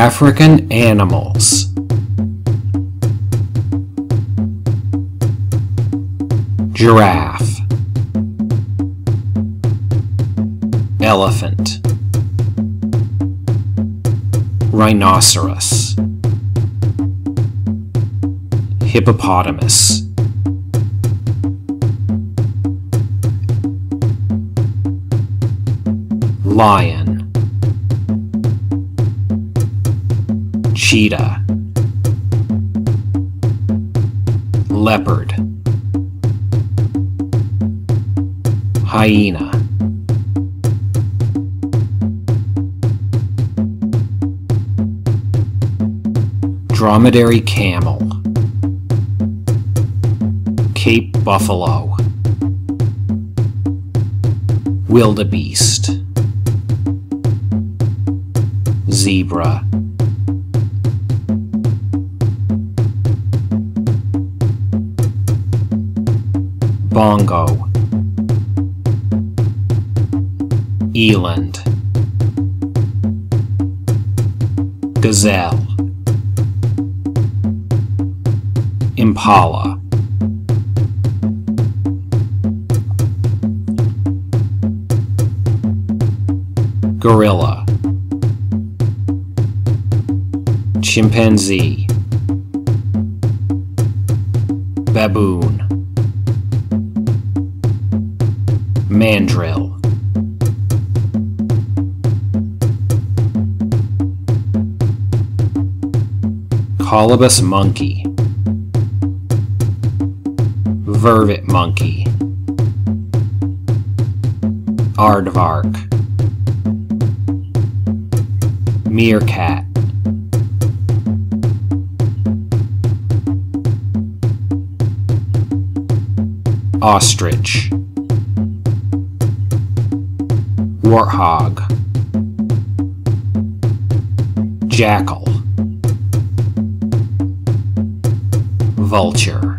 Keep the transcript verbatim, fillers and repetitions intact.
African animals. Giraffe, elephant, rhinoceros, hippopotamus, lion, cheetah, leopard, hyena, dromedary camel, Cape buffalo, wildebeest, zebra, bongo, eland, gazelle, impala, gorilla, chimpanzee, baboon, mandrill, colobus monkey, vervet monkey, aardvark, meerkat, ostrich, warthog, jackal, vulture.